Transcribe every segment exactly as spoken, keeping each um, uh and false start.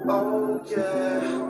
Oh yeah.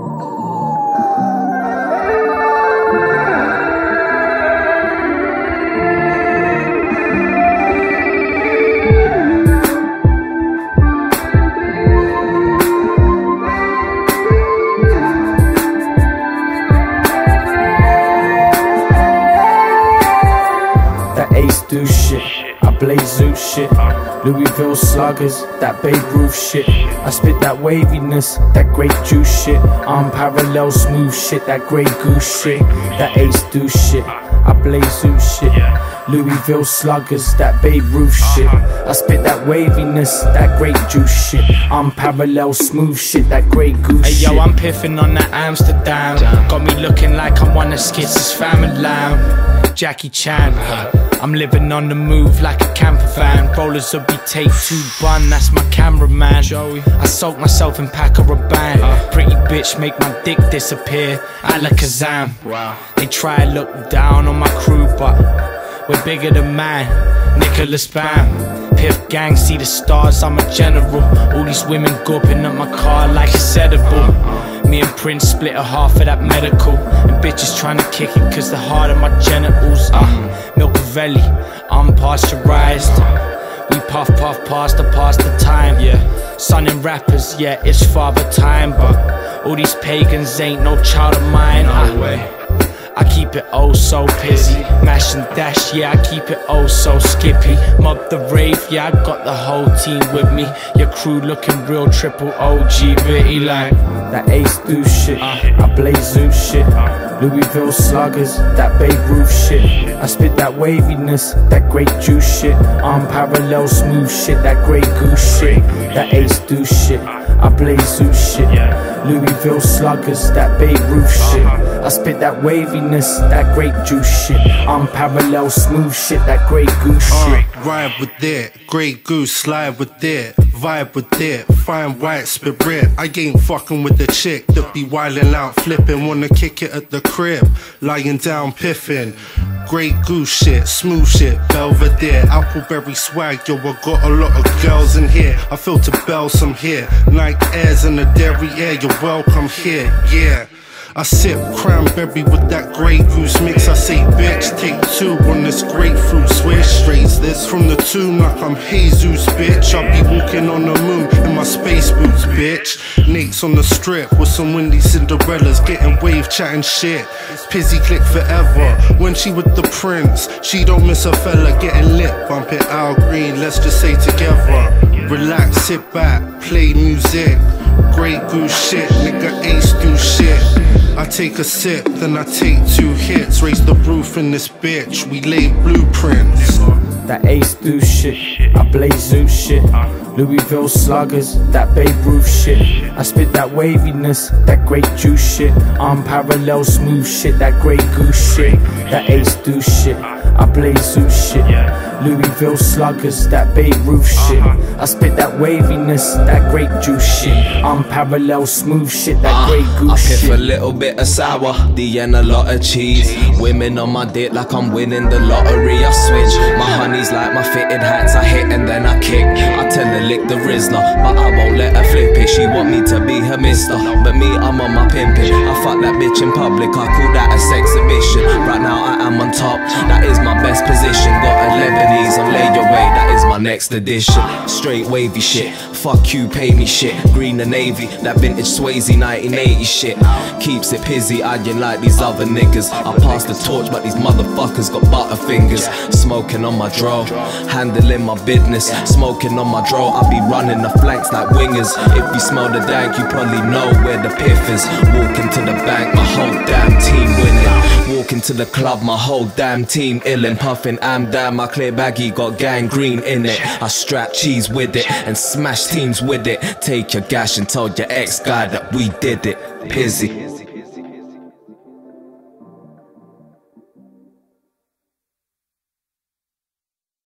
Ace do shit, I blaze Zeus shit, Louisville sluggers, that Babe Ruth shit. I spit that waviness, that great juice shit, unparalleled smooth shit, that Grey Goose shit. That Ace do shit, I blaze Zeus shit, Louisville sluggers, that Babe Ruth shit. I spit that waviness, that great juice shit, unparalleled smooth shit, that Grey Goose shit. Hey yo, I'm piffing on that Amsterdam, got me looking like I'm one of Skits' family lamb. Jackie Chan, I'm living on the move like a camper van. Rollers will be take two bun, that's my cameraman. I soak myself in Pack a Rabanne. Pretty bitch make my dick disappear, Alakazam. They try to look down on my crew, but we're bigger than man. Nicholas Bam, Piff gang, see the stars, I'm a general. All these women gawping at my car like it's edible. Me and Prince split a half of that medical, and bitches trying to kick it cause they're hard on my genitals. Uh, Milcavelli, unpasteurized. We puff puff past the past the time. Yeah, son and rappers, yeah, it's father time. But all these pagans ain't no child of mine. No way. I keep it oh so busy, mash and dash, yeah, I keep it oh so skippy. Mob the rave, yeah, I got the whole team with me. Your crew looking real triple O G bitty like. That Ace do shit, I blaze Zeus shit, Louisville sluggers, that Babe Ruth shit. I spit that waviness, that great juice shit, unparalleled smooth shit, that Grey Goose shit. That Ace do shit, I blaze Zeus shit, Louisville sluggers, that Babe Ruth shit. I spit that waviness, that great juice shit, unparalleled smooth shit, that Grey Goose shit. Uh, ride with it, Grey Goose, slide with it, vibe with it, fine white spirit. I ain't fucking with the chick that be wildin' out, flipping, wanna kick it at the crib, lying down piffing. Grey Goose shit, smooth shit, Belvedere, Appleberry swag, yo, I got a lot of girls in here. I filter bells some here, Nike Airs in the dairy air, you're welcome here, yeah. I sip cranberry with that Grey Goose mix. I say bitch, take two on this grapefruit swish. Strays this from the tomb like I'm Jesus, bitch. I'll be walking on the moon in my space boots, bitch. Nate's on the strip with some windy Cinderellas, getting wave, chatting shit. Pizzy click forever. When she with the prince, she don't miss a fella. Getting lit, bump it Al Green, let's just say together. Relax, sit back, play music. Grey Goose shit, nigga Ace do shit. I take a sip, then I take two hits. Raise the roof in this bitch, we lay blueprints. That Ace do shit, I blaze Zeus shit, Louisville sluggers, that Babe Ruth shit. I spit that waviness, that great juice shit, unparalleled smooth shit, that Grey Goose shit. That Ace do shit, I blaze Zeus shit, Louisville sluggers, that Babe Ruth shit. I spit that waviness, that great juice shit, unparalleled smooth shit, that Grey Goose shit. I piff a little bit of sour, D and a lot of cheese. Women on my dick like I'm winning the lottery. I switch, my honey's like my fitted hats. I hit and then I kick. I tell her lick the Rizzler, but I won't let her flip it. She want me to be her mister, but me I'm on my pimpin'. I fuck that bitch in public, I call that a sexhibition. Right now I am on top, that is my best position. Got a Lebanese on layaway, that is my next edition. Straight wavy shit, fuck you, pay me shit. Green and navy, that vintage Swayze nineteen eighty shit. Keeps it pizzy, I ain't like these other niggas. I pass the torch, but these motherfuckers got butterfingers. Smoking on my dro, handling my business. Smoking on my dro, I be running the flanks like wingers. If you smell the dank, you probably know where the piff is. Walking to the bank, my whole damn team winning. Walking to the club, my whole damn team illin'. Puffin' am damn, my clear baggie got gangrene in it. I strap cheese with it and smash teams with it. Take your gash and tell your ex guy that we did it. Pizzy.